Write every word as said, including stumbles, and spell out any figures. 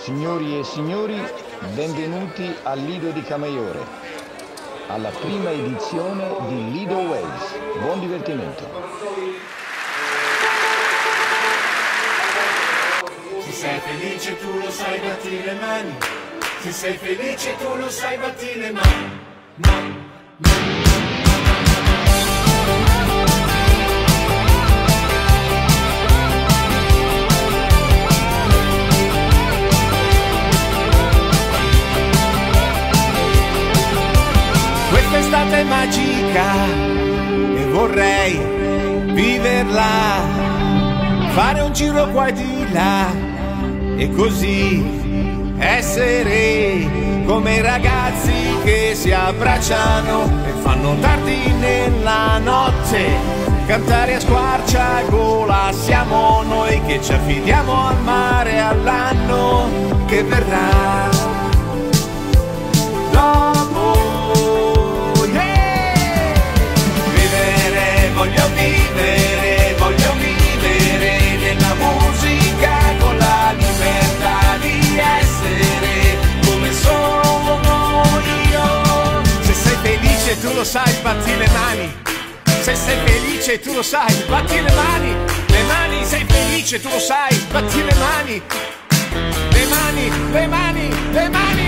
Signori e signori, benvenuti al Lido di Camaiore, alla prima edizione di Lido Waves. Buon divertimento. Se sei felice tu lo sai, batti le mani. Se sei felice tu lo sai, batti le mani. Ma, ma. Quest'estate magica e vorrei viverla, fare un giro qua e di là e così essere come i ragazzi che si abbracciano e fanno tardi nella notte, cantare a squarciagola. Siamo noi che ci affidiamo al mare, all'anno che verrà. Dopo voglio vivere, voglio vivere nella musica con la libertà di essere come sono io. Se sei felice tu lo sai, batti le mani. Se sei felice tu lo sai, batti le mani. Le mani, sei felice tu lo sai, batti le mani. Le mani, le mani, le mani.